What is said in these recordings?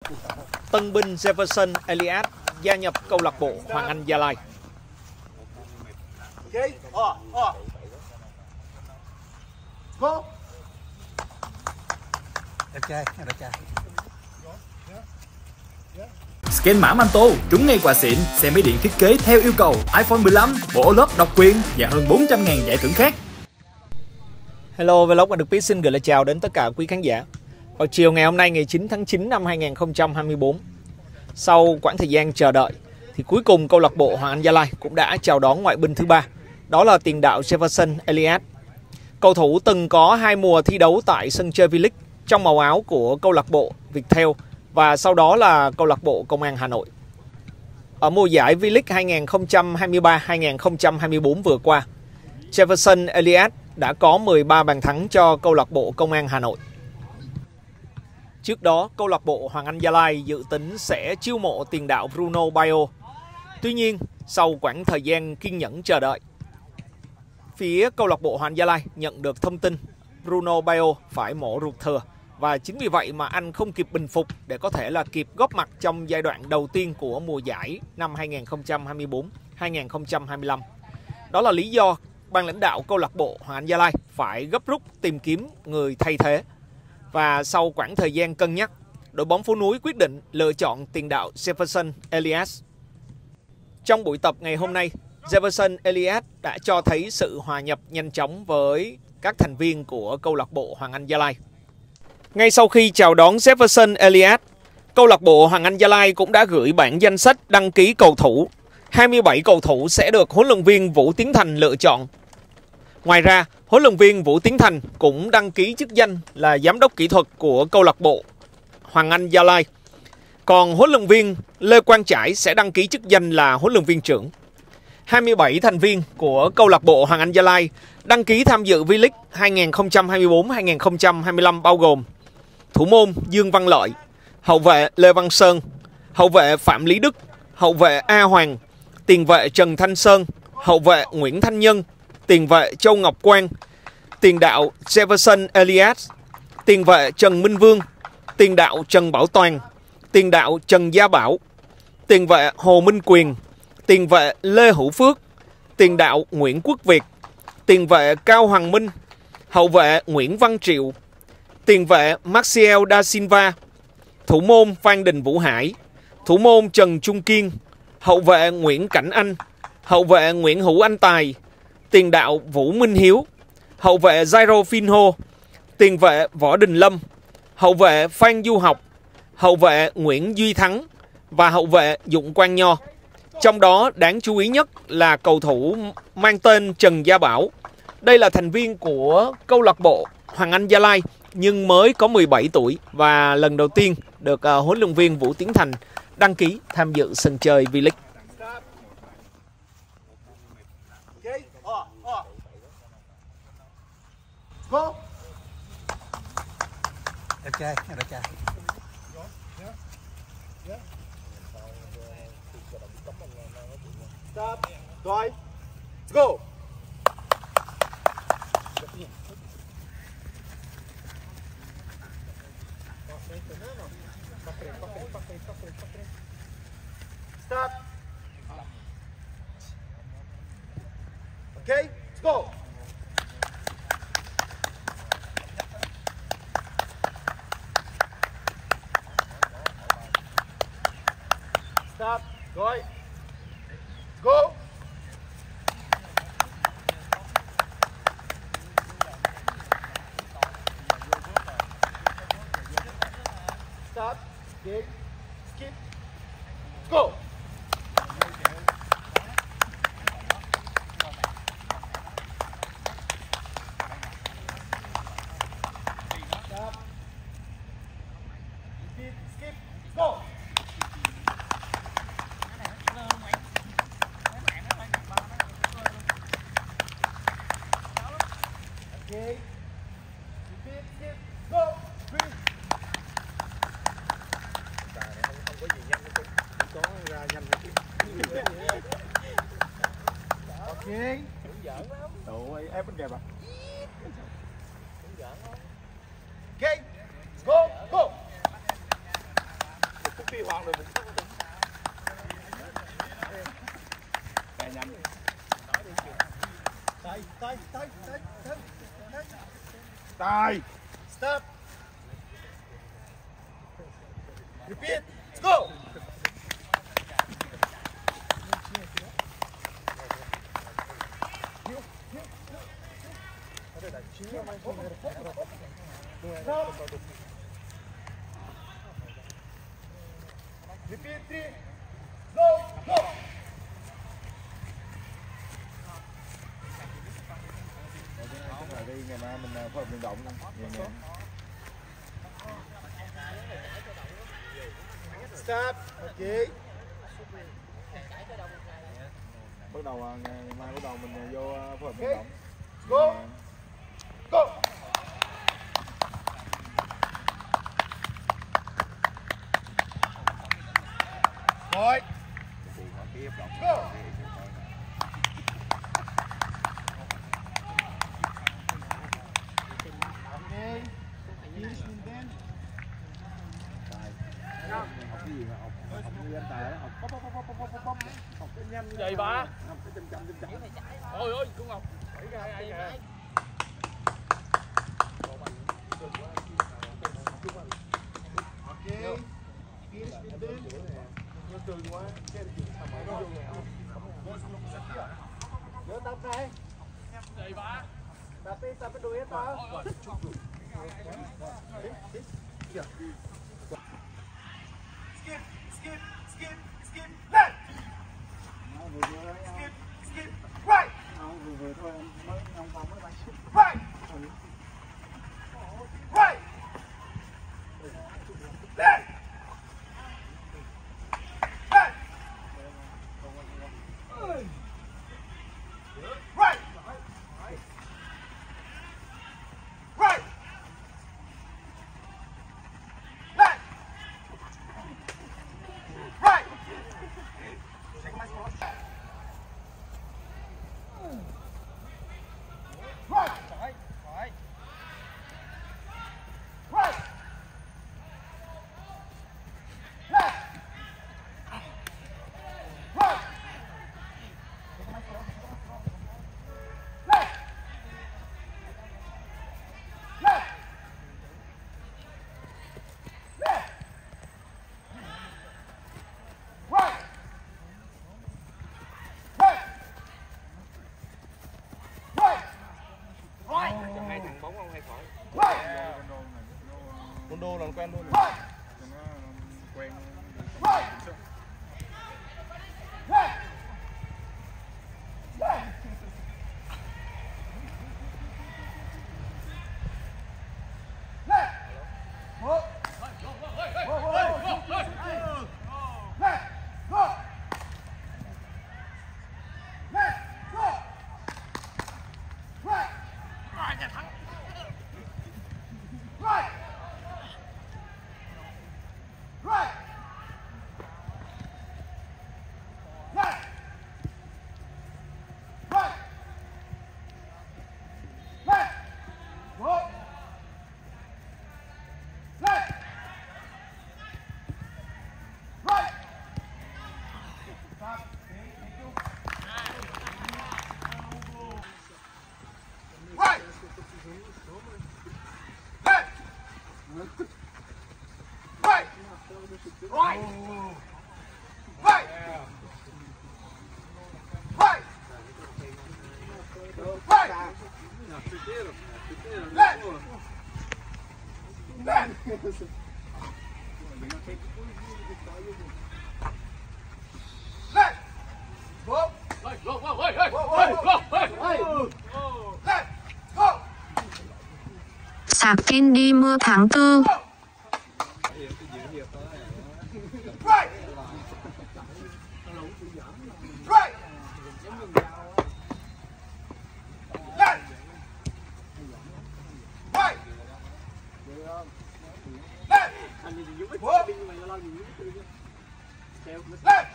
Tân binh Jefferson Elliott gia nhập câu lạc bộ Hoàng Anh Gia Lai. Scan mã Manto trúng ngay quà xịn, xe máy điện thiết kế theo yêu cầu, iPhone 15, bộ OLED độc quyền và hơn 400.000 giải thưởng khác. Hello, Vlog và được biết xin gửi lời chào đến tất cả quý khán giả. Vào chiều ngày hôm nay, ngày 9 tháng 9 năm 2024, sau quãng thời gian chờ đợi, thì cuối cùng câu lạc bộ Hoàng Anh Gia Lai cũng đã chào đón ngoại binh thứ ba, đó là tiền đạo Jefferson Elliott. Cầu thủ từng có 2 mùa thi đấu tại sân chơi V-League trong màu áo của câu lạc bộ Viettel và sau đó là câu lạc bộ Công an Hà Nội. Ở mùa giải V-League 2023-2024 vừa qua, Jefferson Elliott đã có 13 bàn thắng cho câu lạc bộ Công an Hà Nội. Trước đó, câu lạc bộ Hoàng Anh Gia Lai dự tính sẽ chiêu mộ tiền đạo Bruno Baio. Tuy nhiên, sau quãng thời gian kiên nhẫn chờ đợi, phía câu lạc bộ Hoàng Anh Gia Lai nhận được thông tin Bruno Baio phải mổ ruột thừa và chính vì vậy mà anh không kịp bình phục để có thể là kịp góp mặt trong giai đoạn đầu tiên của mùa giải năm 2024-2025. Đó là lý do ban lãnh đạo câu lạc bộ Hoàng Anh Gia Lai phải gấp rút tìm kiếm người thay thế. Và sau quãng thời gian cân nhắc, đội bóng phố núi quyết định lựa chọn tiền đạo Jefferson Elliott. Trong buổi tập ngày hôm nay, Jefferson Elliott đã cho thấy sự hòa nhập nhanh chóng với các thành viên của câu lạc bộ Hoàng Anh Gia Lai. Ngay sau khi chào đón Jefferson Elliott, câu lạc bộ Hoàng Anh Gia Lai cũng đã gửi bản danh sách đăng ký cầu thủ. 27 cầu thủ sẽ được huấn luyện viên Vũ Tiến Thành lựa chọn. Ngoài ra, huấn luyện viên Vũ Tiến Thành cũng đăng ký chức danh là giám đốc kỹ thuật của câu lạc bộ Hoàng Anh Gia Lai. Còn huấn luyện viên Lê Quang Trải sẽ đăng ký chức danh là huấn luyện viên trưởng. 27 thành viên của câu lạc bộ Hoàng Anh Gia Lai đăng ký tham dự V-League 2024-2025 bao gồm thủ môn Dương Văn Lợi, hậu vệ Lê Văn Sơn, hậu vệ Phạm Lý Đức, hậu vệ A Hoàng, tiền vệ Trần Thanh Sơn, hậu vệ Nguyễn Thanh Nhân, tiền vệ Châu Ngọc Quang, tiền đạo Jefferson Elliott, tiền vệ Trần Minh Vương, tiền đạo Trần Bảo Toàn, tiền đạo Trần Gia Bảo, tiền vệ Hồ Minh Quyền, tiền vệ Lê Hữu Phước, tiền đạo Nguyễn Quốc Việt, tiền vệ Cao Hoàng Minh, hậu vệ Nguyễn Văn Triệu, tiền vệ Maxiel Da Silva, thủ môn Phan Đình Vũ Hải, thủ môn Trần Trung Kiên, hậu vệ Nguyễn Cảnh Anh, hậu vệ Nguyễn Hữu Anh Tài, tiền đạo Vũ Minh Hiếu, hậu vệ Jairo Finho, tiền vệ Võ Đình Lâm, hậu vệ Phan Du Học, hậu vệ Nguyễn Duy Thắng và hậu vệ Dụng Quang Nho. Trong đó đáng chú ý nhất là cầu thủ mang tên Trần Gia Bảo. Đây là thành viên của câu lạc bộ Hoàng Anh Gia Lai nhưng mới có 17 tuổi và lần đầu tiên được huấn luyện viên Vũ Tiến Thành đăng ký tham dự sân chơi V-League. Stop. Rồi. Go. Stop. Okay, let's go. Stop. Rồi. Go. Stop. Dig. Skip. Go. Stop. Skip. Skip. Go. Okay. Skip, skip, go. Three. Không có gì nhanh hết, có ra nhanh hết. Okay. Hướng dẫn lắm. Trời ơi, ép bên kẹp à. Hướng dẫn lắm. Okay. Go, go. phi hoàng rồi mình cài nhanh tay stop repeat let's go repeat 3 go go đi ngày mai mình phối hợp vận động nè. Stop. Ok. Bắt đầu ngày mai bắt đầu mình vô phối hợp vận động. Go. Go. Rồi. Go. Gì ba? Ôi ơi, cô Ngọc. Nhớ tập này. Gì ba? Tập cái đuôi hết tao. Skip, skip, skip, skip, left. Skip, skip, right. Vừa thôi mới ông bóng mới Right. Right. Left. Left. Right. Right. Left. Right. Check my spot. Right. Right. Right. Left. Right. Left. Left. Left. Right. Left. Right. Right. Hai thằng bóng không hay khỏi. Right. Rondo là quen luôn. Right. Nó quen. Right. Left. Left. Left. Go. Go. Left. Go. Left. Go. Right. Right. Right. Left. Right. Left. Go. Left. Right. Stop. Thank you. Right. Left. Right. Right. Right. Right. Right. Left. Left. Left. Go. Go, go, go, hey, hey, go, hey. Left. Go. Sạc Candy mưa tháng 4. Go. Right. Right. Left. Right. Left. Go. Left.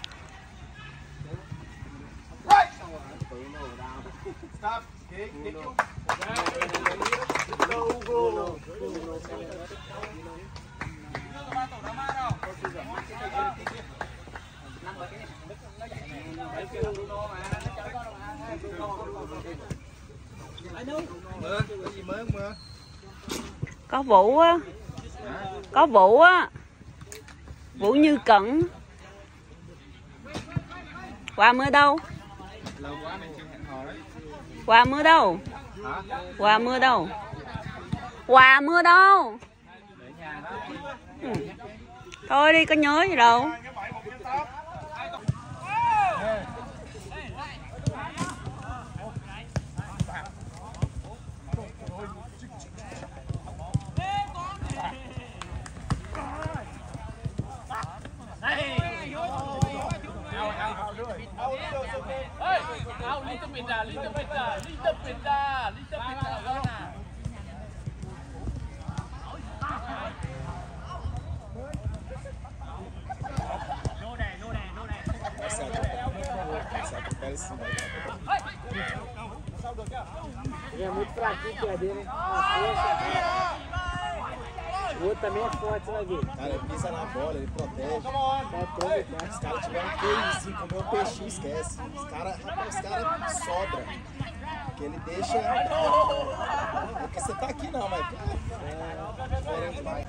Right. Stop. Okay. Thank you. Go, go. Có Vũ á. Có Vũ á. Vũ Như Cẩn. Quà mưa đâu? Quà mưa đâu? Quà mưa đâu? Quà mưa đâu? Ừ. Thôi đi, có nhớ gì đâu. É muito fraquinho que é dele, hein? O outro também é forte, você vai ver. Cara, ele pisa na bola, ele protege. Os caras tiveram que ir assim, comer o peixinho, esquece. Os caras sobram. Porque ele deixa. Porque você tá aqui não, mas. É diferente demais.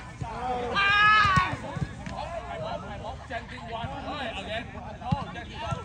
Champion one. Again. Oh, Champion one.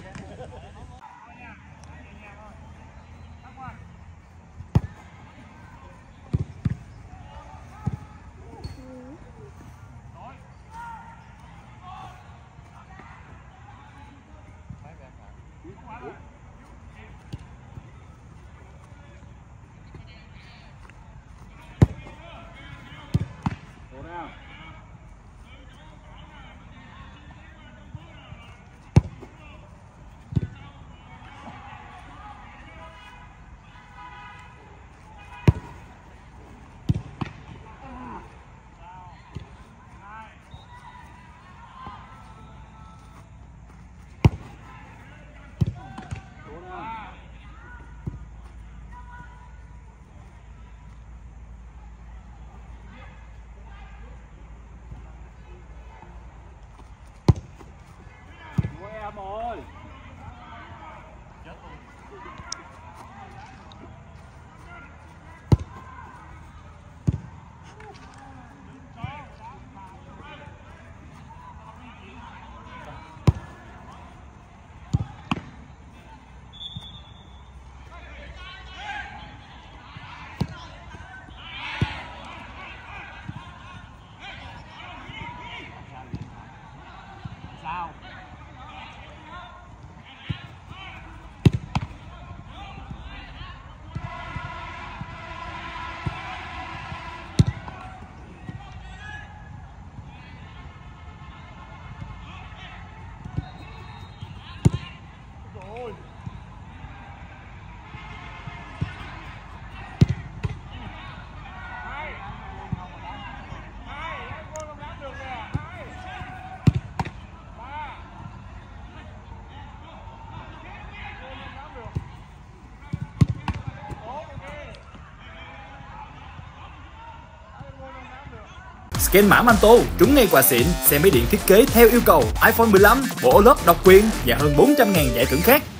Scan mã Manto, trúng ngay quà xịn, xe máy điện thiết kế theo yêu cầu, iPhone 15, bộ OLED độc quyền và hơn 400.000 giải thưởng khác.